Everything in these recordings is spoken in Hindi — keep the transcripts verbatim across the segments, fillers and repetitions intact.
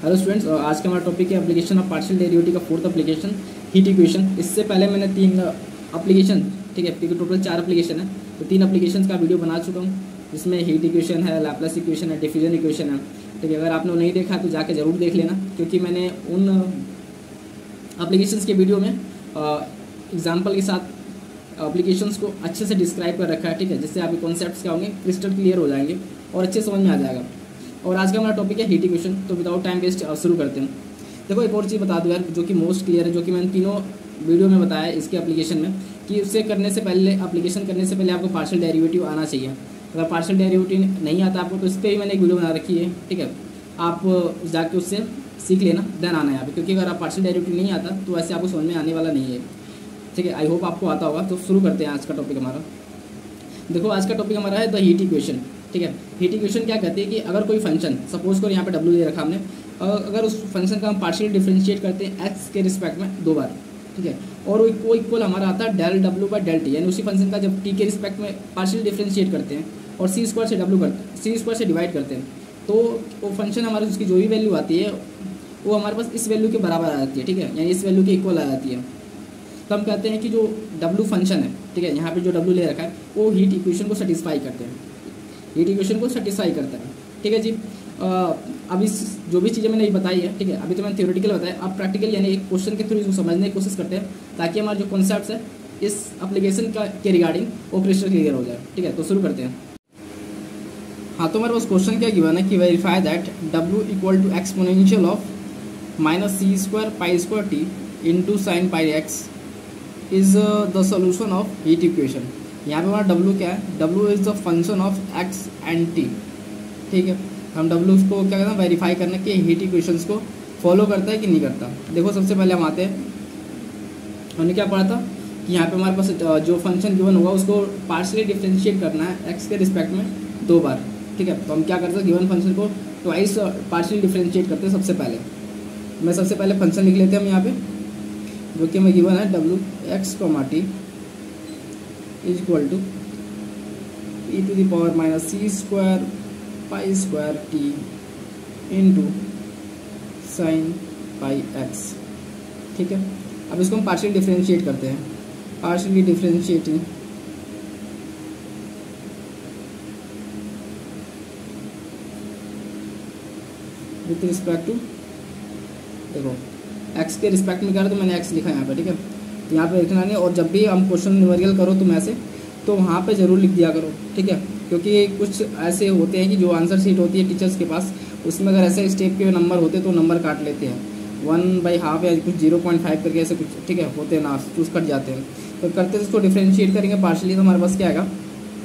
हेलो स्टूडेंट्स, आज का हमारा टॉपिक है एप्लीकेशन ऑफ पार्शियल डेरिवेटिव का फोर्थ एप्लीकेशन हीट इक्वेशन। इससे पहले मैंने तीन एप्लीकेशन, ठीक है, क्योंकि टोटल चार एप्लीकेशन है, तो तीन एप्लीकेशन का वीडियो बना चुका हूँ, जिसमें हीट इक्वेशन है, लैपलेस इक्वेशन है, डिफ्यूजन इक्वेशन है। ठीक है, अगर आपने वो नहीं देखा तो जाके ज़रूर देख लेना, क्योंकि मैंने उन एप्लीकेशंस के वीडियो में एग्जाम्पल के साथ एप्लीकेशंस को अच्छे से डिस्क्राइब कर रखा है। ठीक है, जिससे आपके कॉन्सेप्ट्स क्या होंगे, क्रिस्टल क्लियर हो जाएंगे और अच्छे समझ में आ जाएगा। और आज का हमारा टॉपिक है हीट इक्वेशन। तो विदाउट टाइम वेस्ट शुरू करते हैं। देखो, एक और चीज़ बता दूँ यार, जो कि मोस्ट क्लियर है, जो कि मैंने तीनों वीडियो में बताया है इसके एप्लीकेशन में, कि उसे करने से पहले, एप्लीकेशन करने से पहले आपको पार्शियल डेरिवेटिव आना चाहिए। अगर पार्शियल डेरिवेटिव नहीं आता आपको, तो इस पर भी मैंने एक वीडियो बना रखी है। ठीक है, आप जाके उससे सीख लेना, देन आना है यहाँ पे, क्योंकि अगर आप पार्शियल डेरिवेटिव नहीं आता तो ऐसे आपको समझ में आने वाला नहीं है। ठीक है, आई होप आपको आता होगा। तो शुरू करते हैं आज का टॉपिक हमारा। देखो, आज का टॉपिक हमारा है द हीट इक्वेशन। ठीक है, हीट इक्वेशन क्या कहती है कि अगर कोई फंक्शन, सपोज करो यहाँ पे डब्ल्यू दे रखा हमने, अगर उस फंक्शन का हम पार्शियल डिफरेंशिएट करते हैं एक्स के रिस्पेक्ट में दो बार, ठीक है, और वो इक्वल हमारा आता है del W by del T, यानी उसी फंक्शन का जब टी के रिस्पेक्ट में पार्शियल डिफरेंशिएट करते हैं और सी स्क्वायर से डब्ल्यू करते सी स्क्वायर से डिवाइड करते हैं, तो वो फंक्शन हमारे उसकी जो भी वैल्यू आती है वो हमारे पास इस वैल्यू के बराबर आ जाती है। ठीक है, यानी इस वैल्यू के इक्वल आ जाती है। तो हम कहते हैं कि जो डब्ल्यू फंक्शन है, ठीक है, यहाँ पे जो डब्ल्यू ले रखा है, वो हीट इक्वेशन को सेटिस्फाई करते हैं, हीट इक्वेशन को सेटिस्फाई करता है। ठीक है जी। अब इस जो भी चीज़ें मैंने बताई है, ठीक है, अभी तो मैंने थ्योरेटिकल बताया, अब प्रैक्टिकल यानी एक क्वेश्चन के थ्रू इसको समझने की कोशिश करते हैं, ताकि हमारे जो कॉन्सेप्ट्स है इस एप्लीकेशन का के रिगार्डिंग वो क्रिस्टल क्लियर हो जाए। ठीक है, तो शुरू करते हैं। हाँ, तो हमारे पास क्वेश्चन क्या गिवन है कि verify that W equal to exponential of minus C square pi square T into sine pi X is the solution of heat equation. यहाँ पे हमारा W क्या है, W is the function of x and t। ठीक है, हम W को क्या करते हैं, वेरीफाई करने के हीट इक्वेशंस को फॉलो करता है कि नहीं करता। देखो, सबसे पहले हम आते हैं, हमने क्या पढ़ा था कि यहाँ पे हमारे पास जो फंक्शन गिवन होगा उसको पार्शियली डिफरेंशिएट करना है x के रिस्पेक्ट में दो बार। ठीक है, तो हम क्या करते हैं, गिवन फंक्शन को ट्वाइस पार्शियली डिफरेंशिएट करते हैं। सबसे पहले मैं सबसे पहले फंक्शन लिख लेते हैं हम यहाँ पे, जो कि हमें गिवन है W X comma T is equal to E to the power minus C square pi square T into sine pi X. ठीक है, अब इसको हम पार्शियल डिफरेंशिएट करते हैं, partially differentiating with respect to, देखो एक्स के रिस्पेक्ट में कर, तो मैंने एक्स लिखा यहाँ पे। ठीक है, यहाँ पे लिखना नहीं, और जब भी हम क्वेश्चन न्यूमेरिकल करो तुम ऐसे, तो वहाँ पे ज़रूर लिख दिया करो। ठीक है, क्योंकि कुछ ऐसे होते हैं कि जो आंसर शीट होती है टीचर्स के पास, उसमें अगर ऐसे स्टेप के नंबर होते तो नंबर काट लेते हैं, वन बाई हाफ या कुछ जीरो पॉइंट फाइव करके ऐसे कुछ, ठीक है, होते हैं ना, चूज कट जाते हैं। तो करते तो इसको डिफ्रेंशिएट करेंगे पार्शली, तो हमारे पास क्या आएगा,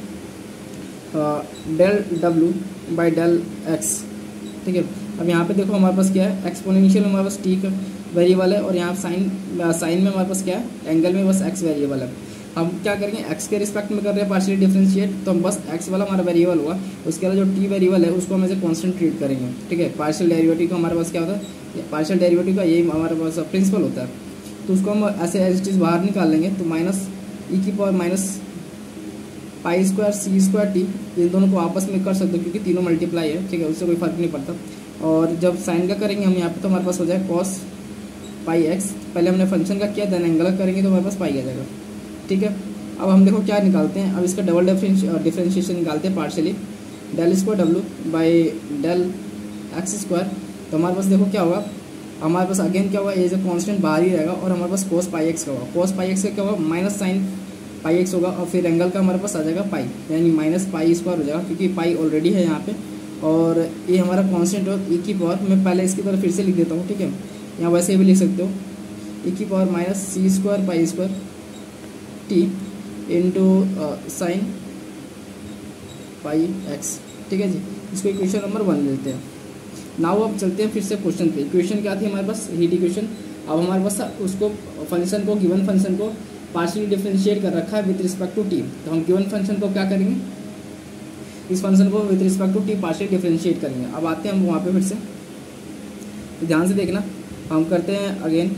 del W by del X. ठीक है, अब यहाँ पे देखो हमारे पास क्या है, एक्सपोनेंशियल में हमारे पास टी का वेरिएबल है, और यहाँ साइन साइन में हमारे पास क्या है, एंगल में बस एक्स वेरिएबल है। हम क्या करेंगे, एक्स के रिस्पेक्ट में कर रहे हैं पार्शियली डिफरेंशिएट, तो हम बस एक्स वाला हमारा वेरिएबल हुआ, उसके अलावा जो टी वेरिएबल है उसको हम ऐसे कॉन्स्टेंट ट्रीट करेंगे। ठीक है, पार्शियल डेरिवेटिव का हमारे पास क्या होता है, पार्शियल डेरिवेटिव का यही हमारे पास प्रिंसिपल होता है, तो उसको हम ऐसे एज इट इज बाहर निकाल लेंगे। तो माइनस ई की power minus pi square C square T, इन दोनों को आपस में कर सकते हो क्योंकि तीनों मल्टीप्लाई है। ठीक है, उससे कोई फर्क नहीं पड़ता। और जब साइन का करेंगे हम यहाँ पे, तो हमारे पास हो जाए कॉस पाई एक्स, पहले हमने फंक्शन का किया, देन एंगल का करेंगे तो हमारे पास पाई आ जाएगा। ठीक है, अब हम देखो क्या निकालते हैं, अब इसका डबल डिफरेंशिएशन निकालते हैं partially, del square W by del X square. तो हमारे पास देखो क्या होगा, हमारे पास अगेन क्या होगा, ये जो कॉन्स्टेंट बाहर ही रहेगा, और हमारे पास कोस पाई एक्स का होगा, कोस पाई एक्स का क्या होगा, माइनस साइन पाई एक्स होगा, और फिर एंगल का हमारे पास आ जाएगा पाई, यानी माइनस पाई स्क्वायर हो जाएगा, क्योंकि पाई ऑलरेडी है यहाँ पे, और ये हमारा कांस्टेंट हो ई की पावर, मैं पहले इसकी तरफ फिर से लिख देता हूँ। ठीक है, यहाँ वैसे भी लिख सकते हो, ई की power minus C square pi square T into sine pi X. ठीक है जी, इसको इक्वेशन नंबर वन लेते हैं। नाउ अब चलते हैं फिर से क्वेश्चन पे। इक्वेशन क्या थी हमारे पास, हीट इक्वेशन। अब हमारे पास उसको फंक्शन को, गिवन फंक्शन को पार्शियली डिफरेंशिएट कर रखा है विद रिस्पेक्ट टू टी, तो हम गिवन फंक्शन को क्या करेंगे, इस फंक्शन को with respect to T partially differentiate करेंगे। अब आते हैं हम वहाँ पे फिर से, तो ध्यान से देखना, हम करते हैं अगेन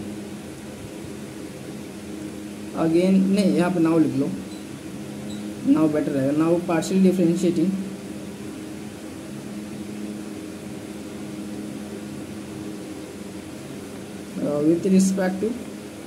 अगेन नहीं, यहाँ पे नाउ लिख लो, नाउ बेटर रहेगा, now partially differentiating with respect to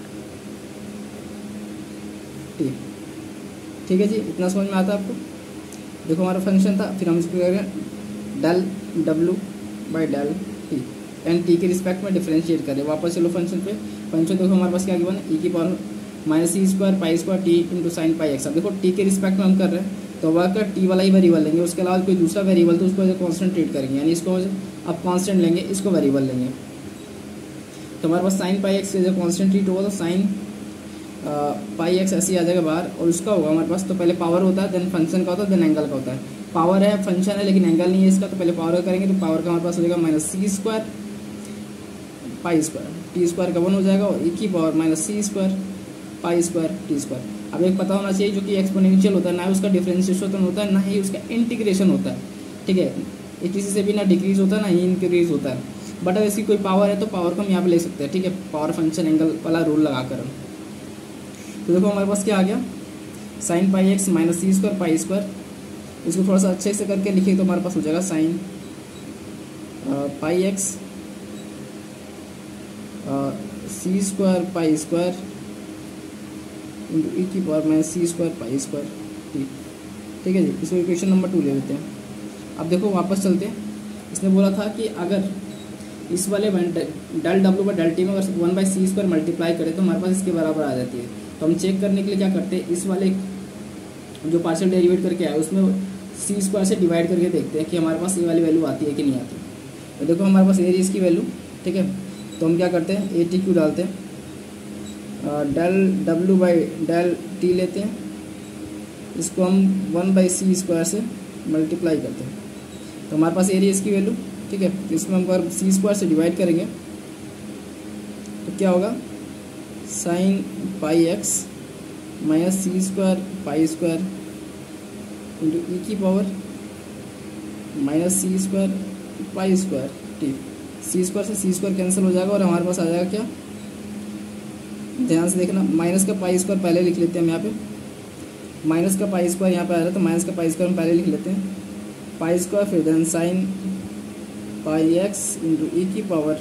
T. ठीक है जी, इतना समझ में आता है आपको। देखो हमारा फंक्शन था, फिर हम इसको करें del W by del T and T के रिस्पेक्ट में डिफरेंशिएट करें। वापस चलो फंक्शन पे। फंक्शन देखो हमारे पास क्या गिवन है, ई की power minus C square pi square T into sine pi X. अब देखो टी के रिस्पेक्ट में हम कर रहे हैं तो वह का टी वाला ही वेरिएबल लेंगे, उसके अलावा कोई दूसरा वेरिएबल तो उसको कॉन्स्टेंट ट्रीट करेंगे, यानी इसको अब कॉन्स्टेंट लेंगे, इसको वेरिएबल लेंगे। तो हमारे पास साइन पाई एक्स जो कॉन्स्टेंट ट्रीट होगा तो साइन पाई एक्स ऐसे ही आ जाएगा बाहर, और उसका होगा हमारे पास तो पहले पावर होता है, देन फंक्शन का होता है, देन एंगल का होता है। पावर है, फंक्शन है, लेकिन एंगल नहीं है इसका, तो पहले पावर करेंगे तो पावर का हमारे पास हो जाएगा minus C square pi square, T square का वन हो जाएगा, और ई की power minus C square pi square T square. अब एक पता होना चाहिए जो कि एक्सपोनेंशियल होता है, ना उसका डिफरेंशिएशन होता है, ना ही उसका इंटीग्रेशन होता है। ठीक है, ये किसी से भी ना डिक्रीज होता है ना ही इंक्रीज होता है। बट अगर इसकी कोई पावर है तो पावर को हम यहाँ पे ले सकते हैं। ठीक है, पावर फंक्शन एंगल वाला रूल लगाकर। तो देखो हमारे पास क्या आ गया, sine pi X minus C square pi square. इसको थोड़ा सा अच्छे से करके लिखिए तो हमारे पास हो जाएगा sine pi X C square pi square into E की power minus C square pi square T. ठीक है जी, इसको इक्वेशन नंबर टू ले लेते हैं। अब देखो वापस चलते हैं। इसने बोला था कि अगर इस वाले del W by del T में अगर one by C square multiply करें तो हमारे पास इसके बराबर आ जाती है। तो हम चेक करने के लिए क्या करते हैं, इस वाले जो पार्शियल डेरिवेट करके आए उसमें सी स्क्वायर से डिवाइड करके देखते हैं कि हमारे पास ये वाली वैल्यू आती है कि नहीं आती। तो देखो हमारे पास ए इसकी वैल्यू। ठीक है, तो हम क्या करते हैं, ए टी क्यू डालते हैं, del W by del T लेते हैं, इसको हम वन बाई सी स्क्वायर से मल्टीप्लाई करते हैं तो हमारे पास एरिया इसकी वैल्यू। ठीक है, तो इसमें हम अगर सी स्क्वायर से डिवाइड करेंगे तो क्या होगा, sine pi X minus C square pi square into E की power minus C square pi square T. C square से सी स्क्वायर कैंसिल हो जाएगा और हमारे पास आ जाएगा क्या, ध्यान से देखना, माइनस का पाई स्क्वायर पहले लिख लेते हैं हम यहाँ पे, माइनस का पाई स्क्वायर यहाँ पे आ रहा है तो माइनस का पाई स्क्वायर हम पहले लिख लेते हैं, पाई स्क्वायर फिर then sine pi X into E की power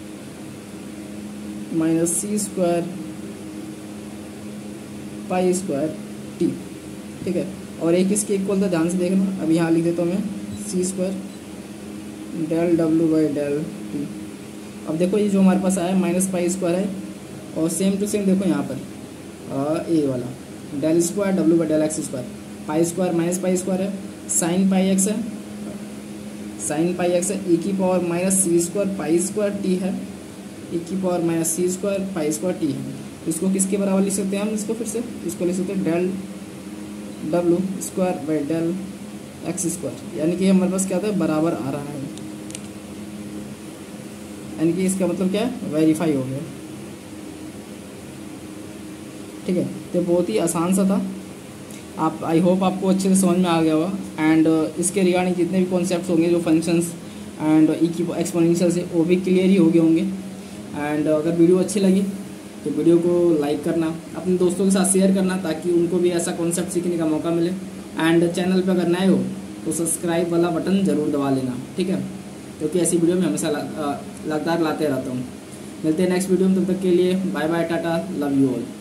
minus C square pi square T. ठीक है, और एक इसके इक्वल था, ध्यान से देखना, अब यहाँ लिख देता हूँ मैं C square del W by del T. अब देखो ये जो हमारे पास आया माइनस पाई स्क्वायर है, और सेम टू सेम देखो यहाँ पर ए वाला del square W by del X square, pi square minus pi square है, साइन पाई एक्स है, साइन पाई एक्स है, ई की power minus C square pi square T है, ई की power minus C square pi square T है। इसको किसके बराबर लिख सकते हैं हम, इसको फिर से इसको लिख सकते हैं del W square by del X square, यानी कि हमारे पास क्या था, बराबर आ रहा है, यानी कि इसका मतलब क्या है, वेरीफाई हो गया। ठीक है, तो बहुत ही आसान सा था। आप आई होप आपको अच्छे से समझ में आ गया होगा। एंड इसके रिगार्डिंग जितने भी कॉन्सेप्ट्स होंगे जो फंक्शंस एंड ई की एक्सपोनेंशियल से, वो भी क्लियर ही हो गए होंगे। एंड अगर वीडियो अच्छी लगी तो वीडियो को लाइक करना, अपने दोस्तों के साथ शेयर करना, ताकि उनको भी ऐसा कॉन्सेप्ट सीखने का मौका मिले। एंड चैनल पर अगर नए हो तो सब्सक्राइब वाला बटन ज़रूर दबा लेना। ठीक है, क्योंकि ऐसी वीडियो में हमेशा लगातार लाते रहता हूँ। मिलते हैं नेक्स्ट वीडियो में, तब तक के लिए bye bye, tata, love you all.